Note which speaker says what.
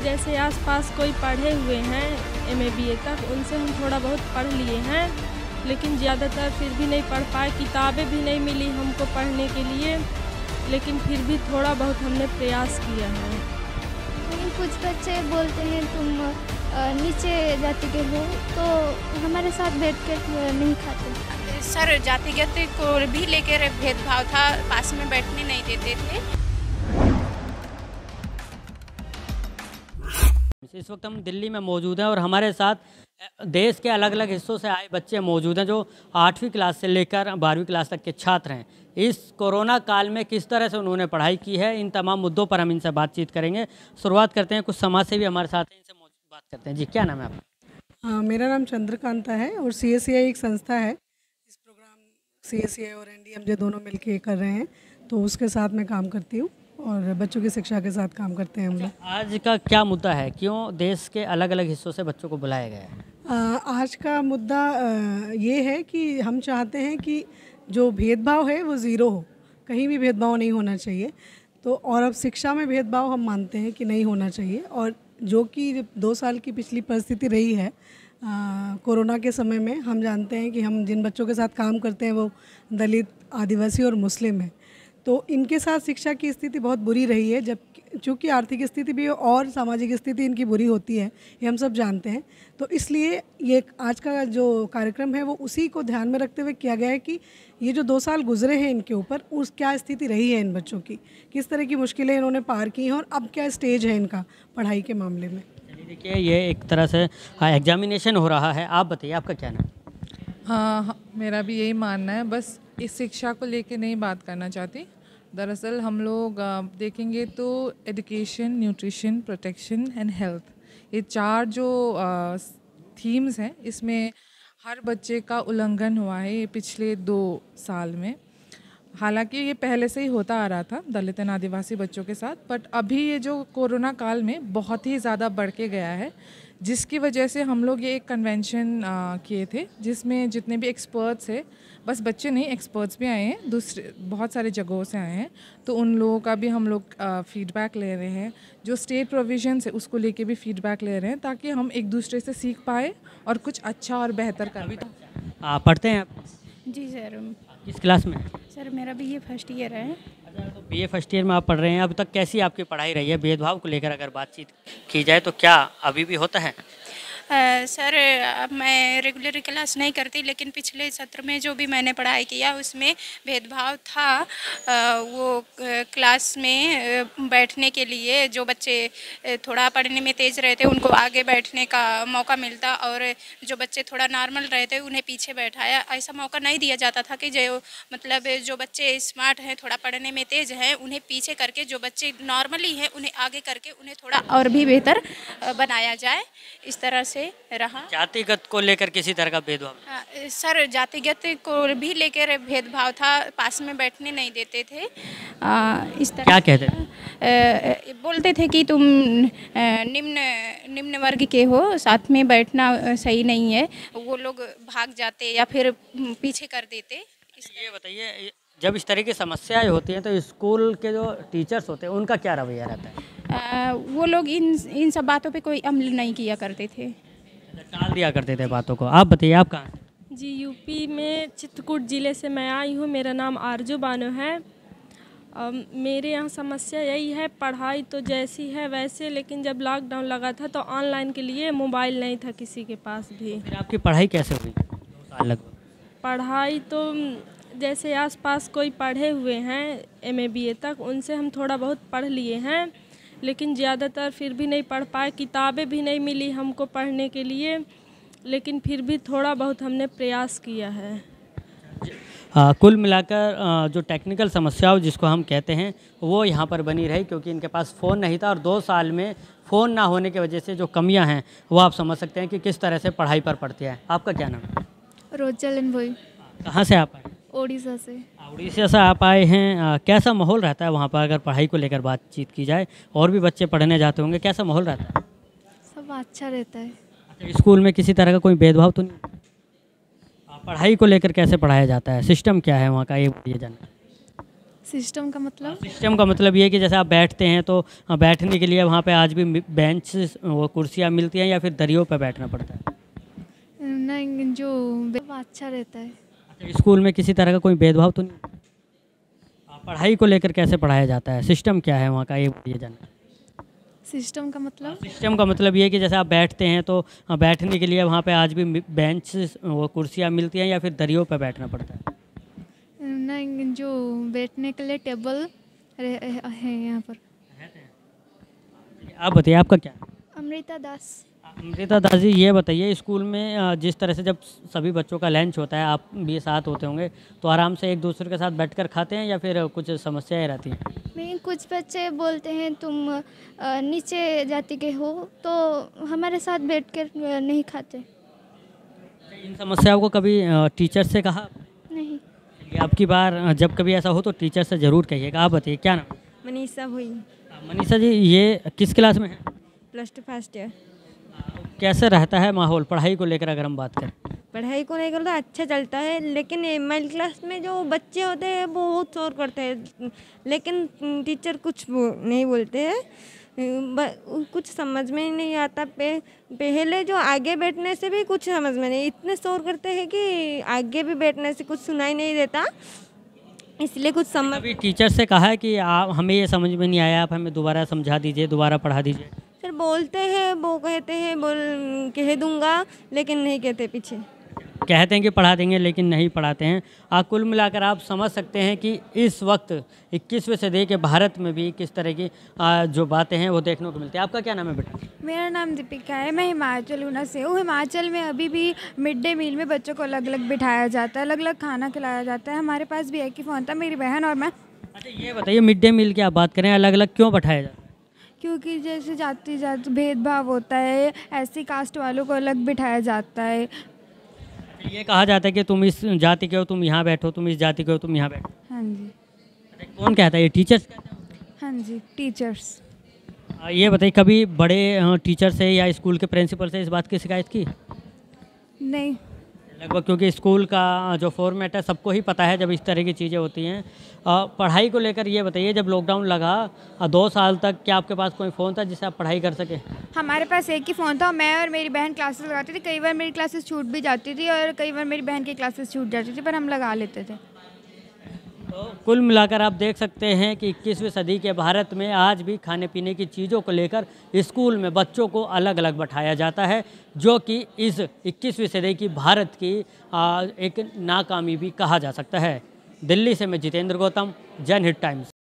Speaker 1: जैसे आसपास कोई पढ़े हुए हैं एमए बीए तक, उनसे हम थोड़ा बहुत पढ़ लिए हैं, लेकिन ज़्यादातर फिर भी नहीं पढ़ पाए। किताबें भी नहीं मिली हमको पढ़ने के लिए, लेकिन फिर भी थोड़ा बहुत हमने प्रयास किया है।
Speaker 2: लेकिन कुछ बच्चे बोलते हैं तुम नीचे जाति के हो, तो हमारे साथ बैठ कर नहीं खाते।
Speaker 3: सर जातिगत को भी लेकर भेदभाव था, पास में बैठने नहीं देते थे।
Speaker 4: इस वक्त हम दिल्ली में मौजूद हैं और हमारे साथ देश के अलग अलग हिस्सों से आए बच्चे मौजूद हैं जो 8वीं क्लास से लेकर 12वीं क्लास तक के छात्र हैं। इस कोरोना काल में किस तरह से उन्होंने पढ़ाई की है, इन तमाम मुद्दों पर हम इनसे बातचीत करेंगे। शुरुआत करते हैं, कुछ समाज सेवी हमारे साथ हैं, इनसे बात करते हैं। जी, क्या नाम है आपका?
Speaker 5: मेरा नाम चंद्रकांता है और CSCI एक संस्था है। इस प्रोग्राम CSCI और NDMJ दोनों मिलके कर रहे हैं, तो उसके साथ मैं काम करती हूँ और बच्चों की शिक्षा के साथ काम करते हैं हम लोग।
Speaker 4: आज का क्या मुद्दा है, क्यों देश के अलग अलग हिस्सों से बच्चों को बुलाया गया है?
Speaker 5: आज का मुद्दा ये है कि हम चाहते हैं कि जो भेदभाव है वो ज़ीरो हो, कहीं भी भेदभाव नहीं होना चाहिए। तो और अब शिक्षा में भेदभाव हम मानते हैं कि नहीं होना चाहिए, और जो कि 2 साल की पिछली परिस्थिति रही है कोरोना के समय में, हम जानते हैं कि हम जिन बच्चों के साथ काम करते हैं वो दलित, आदिवासी और मुस्लिम हैं। तो इनके साथ शिक्षा की स्थिति बहुत बुरी रही है, जब चूँकि आर्थिक स्थिति भी और सामाजिक स्थिति इनकी बुरी होती है, ये हम सब जानते हैं। तो इसलिए ये आज का जो कार्यक्रम है वो उसी को ध्यान में रखते हुए किया गया है कि ये जो 2 साल गुजरे हैं इनके ऊपर, उस क्या स्थिति रही है इन बच्चों की, किस तरह की मुश्किलें इन्होंने पार की हैं और अब क्या स्टेज है इनका पढ़ाई के मामले में।
Speaker 4: देखिए, ये एक तरह से एग्जामिनेशन हो रहा है। आप बताइए, आपका क्या नाम?
Speaker 6: हाँ, मेरा भी यही मानना है। बस इस शिक्षा को लेके नहीं बात करना चाहती। दरअसल हम लोग देखेंगे तो education, nutrition, protection and health, ये 4 जो थीम्स हैं, इसमें हर बच्चे का उल्लंघन हुआ है ये पिछले 2 साल में। हालांकि ये पहले से ही होता आ रहा था दलित एवं आदिवासी बच्चों के साथ, बट अभी ये जो कोरोना काल में बहुत ही ज़्यादा बढ़ के गया है, जिसकी वजह से हम लोग ये एक कन्वेंशन किए थे जिसमें जितने भी एक्सपर्ट्स हैं, बस बच्चे नहीं, एक्सपर्ट्स भी आए हैं, दूसरे बहुत सारे जगहों से आए हैं, तो उन लोगों का भी हम लोग फीडबैक ले रहे हैं। जो स्टेट प्रोविजंस है उसको लेके भी फीडबैक ले रहे हैं, ताकि हम एक दूसरे से सीख पाए और कुछ अच्छा और बेहतर कर पाए।
Speaker 4: पढ़ते हैं आप?
Speaker 3: जी सर।
Speaker 4: किस क्लास में?
Speaker 3: सर मेरा BA फर्स्ट ईयर है।
Speaker 4: अच्छा, तो BA फर्स्ट ईयर में आप पढ़ रहे हैं। अब तक कैसी आपकी पढ़ाई रही है? भेदभाव को लेकर अगर बातचीत की जाए तो क्या अभी भी होता है?
Speaker 3: सर मैं रेगुलर क्लास नहीं करती, लेकिन पिछले सत्र में जो भी मैंने पढ़ाई किया उसमें भेदभाव था। वो क्लास में बैठने के लिए जो बच्चे थोड़ा पढ़ने में तेज़ रहते उनको आगे बैठने का मौका मिलता, और जो बच्चे थोड़ा नॉर्मल रहते उन्हें पीछे बैठाया। ऐसा मौका नहीं दिया जाता था कि जो मतलब जो बच्चे स्मार्ट हैं, थोड़ा पढ़ने में तेज़ हैं, उन्हें पीछे करके जो बच्चे नॉर्मली हैं उन्हें आगे करके उन्हें थोड़ा और भी बेहतर बनाया जाए। इस तरह से रहा।
Speaker 4: जातिगत को लेकर किसी तरह का भेदभाव?
Speaker 3: सर जातिगत को भी लेकर भेदभाव था, पास में बैठने नहीं देते थे। इस तरह
Speaker 4: क्या कहते थे?
Speaker 3: बोलते थे कि तुम निम्न वर्ग के हो, साथ में बैठना सही नहीं है। वो लोग भाग जाते या फिर पीछे कर देते।
Speaker 4: ये बताइए, जब इस तरह की समस्याएं होती हैं तो स्कूल के जो टीचर्स होते हैं उनका क्या रवैया रहता है?
Speaker 3: वो लोग इन सब बातों पे कोई अमल नहीं किया करते थे,
Speaker 4: टाल दिया करते थे बातों को। आप बताइए, आप कहाँ?
Speaker 1: जी, यूपी में चित्रकूट ज़िले से मैं आई हूँ। मेरा नाम आरजू बानो है। मेरे यहाँ समस्या यही है, पढ़ाई तो जैसी है वैसे, लेकिन जब लॉकडाउन लगा था तो ऑनलाइन के लिए मोबाइल नहीं था किसी के पास भी।
Speaker 4: फिर आपकी पढ़ाई कैसे हुई 2 साल लगभग?
Speaker 1: पढ़ाई तो जैसे आसपास कोई पढ़े हुए हैं एमए बीए तक, उनसे हम थोड़ा बहुत पढ़ लिए हैं, लेकिन ज़्यादातर फिर भी नहीं पढ़ पाए। किताबें भी नहीं मिली हमको पढ़ने के लिए, लेकिन फिर भी थोड़ा बहुत हमने प्रयास किया है।
Speaker 4: कुल मिलाकर जो टेक्निकल समस्याओं जिसको हम कहते हैं वो यहाँ पर बनी रही, क्योंकि इनके पास फ़ोन नहीं था, और 2 साल में फ़ोन ना होने की वजह से जो कमियाँ हैं वो आप समझ सकते हैं कि किस तरह से पढ़ाई पर पड़ती है। आपका क्या नाम है?
Speaker 2: रोजल एनबोई,
Speaker 4: कहाँ से आप आए?
Speaker 2: ओडिशा से।
Speaker 4: उड़ीसा से आप आए हैं। कैसा माहौल रहता है वहाँ पर, अगर पढ़ाई को लेकर बातचीत की जाए? और भी बच्चे पढ़ने जाते होंगे, कैसा माहौल रहता है?
Speaker 2: सब अच्छा रहता है।
Speaker 4: अच्छा, स्कूल में किसी तरह का कोई भेदभाव तो नहीं? पढ़ाई को लेकर कैसे पढ़ाया जाता है, सिस्टम क्या है वहाँ का, ये जानना।
Speaker 2: सिस्टम का मतलब
Speaker 4: सिस्टम का मतलब ये है कि जैसे आप बैठते हैं तो बैठने के लिए वहाँ पे आज भी बेंच वो कुर्सियाँ मिलती हैं या फिर दरियों पे बैठना पड़ता है?
Speaker 2: नहीं, जो अच्छा रहता है।
Speaker 4: अच्छा, स्कूल में किसी तरह का कोई भेदभाव तो नहीं? पढ़ाई को लेकर कैसे पढ़ाया जाता है, सिस्टम क्या है वहाँ का, ये जानना।
Speaker 2: सिस्टम का मतलब
Speaker 4: सिस्टम का मतलब ये है कि जैसे आप बैठते हैं तो बैठने के लिए वहाँ पे आज भी बेंच वो कुर्सियाँ मिलती हैं या फिर दरियों पे बैठना पड़ता है?
Speaker 2: नहीं, जो बैठने के लिए टेबल है यहाँ पर।
Speaker 4: आप बताइए आपका क्या?
Speaker 2: अमृता दास।
Speaker 4: अमृता दास जी, ये बताइए स्कूल में जिस तरह से जब सभी बच्चों का लंच होता है, आप भी साथ होते होंगे, तो आराम से एक दूसरे के साथ बैठकर खाते हैं या फिर कुछ समस्याएं रहती हैं?
Speaker 2: नहीं, कुछ बच्चे बोलते हैं तुम नीचे जाति के हो, तो हमारे साथ बैठकर नहीं खाते।
Speaker 4: इन समस्याओं को कभी टीचर से कहा?
Speaker 2: नहीं।
Speaker 4: चलिए, आपकी बार जब कभी ऐसा हो तो टीचर से ज़रूर कहिएगा। आप बताइए क्या नाम?
Speaker 7: मनीषा हुई।
Speaker 4: मनीषा जी, ये किस क्लास में है?
Speaker 7: +2 फर्स्ट ईयर।
Speaker 4: कैसे रहता है माहौल पढ़ाई को लेकर, अगर हम बात करें?
Speaker 7: पढ़ाई को लेकर तो अच्छा चलता है, लेकिन मिडिल क्लास में जो बच्चे होते हैं वो बहुत शोर करते हैं, लेकिन टीचर कुछ नहीं बोलते हैं। कुछ समझ में ही नहीं आता। पहले जो आगे बैठने से भी कुछ समझ में नहीं, इतने शोर करते हैं कि आगे भी बैठने से कुछ सुनाई नहीं देता, इसलिए कुछ समझ।
Speaker 4: अभी टीचर से कहा है कि आप हमें ये समझ में नहीं आया, आप हमें दोबारा समझा दीजिए, दोबारा पढ़ा दीजिए?
Speaker 7: फिर बोलते हैं, वो कहते हैं कह दूंगा, लेकिन नहीं कहते, पीछे
Speaker 4: कहते हैं कि पढ़ा देंगे लेकिन नहीं पढ़ाते हैं। कुल मिलाकर आप समझ सकते हैं कि इस वक्त 21वीं सदी के भारत में भी किस तरह की जो बातें हैं वो देखने को मिलती है। आपका क्या नाम है बेटा?
Speaker 8: मेरा नाम दीपिका है, मैं हिमाचल ऊना से हूँ। हिमाचल में अभी भी मिड डे मील में बच्चों को अलग अलग बिठाया जाता है, अलग अलग खाना खिलाया जाता है। हमारे पास भी एक ही फ़ोन था, मेरी बहन और मैं।
Speaker 4: अच्छा, ये बताइए मिड डे मील की आप बात करें, अलग अलग क्यों बैठाया जाता है?
Speaker 8: क्योंकि जैसे जाति भेदभाव होता है, ऐसी कास्ट वालों को अलग बिठाया जाता है।
Speaker 4: ये कहा जाता है कि तुम इस जाति के हो तुम यहाँ बैठो, तुम इस जाति के हो तुम यहाँ बैठो।
Speaker 8: हाँ जी।
Speaker 4: अच्छा, कौन कहता है ये, टीचर्स कहते हैं?
Speaker 8: हाँ जी, टीचर्स।
Speaker 4: ये बताइए कभी बड़े टीचर से या स्कूल के प्रिंसिपल से इस बात की शिकायत की?
Speaker 8: नहीं।
Speaker 4: लगभग, क्योंकि स्कूल का जो फॉर्मेट है सबको ही पता है जब इस तरह की चीज़ें होती हैं। पढ़ाई को लेकर ये बताइए, जब लॉकडाउन लगा 2 साल तक, क्या आपके पास कोई फ़ोन था जिससे आप पढ़ाई कर सके?
Speaker 8: हमारे पास एक ही फ़ोन था, मैं और मेरी बहन क्लासेस लगाती थी। कई बार मेरी क्लासेस छूट भी जाती थी और कई बार मेरी बहन की क्लासेस छूट जाती थी, पर हम लगा लेते थे।
Speaker 4: तो कुल मिलाकर आप देख सकते हैं कि 21वीं सदी के भारत में आज भी खाने पीने की चीज़ों को लेकर स्कूल में बच्चों को अलग अलग बैठाया जाता है, जो कि इस 21वीं सदी की भारत की एक नाकामी भी कहा जा सकता है। दिल्ली से मैं जितेंद्र गौतम, जनहित टाइम्स।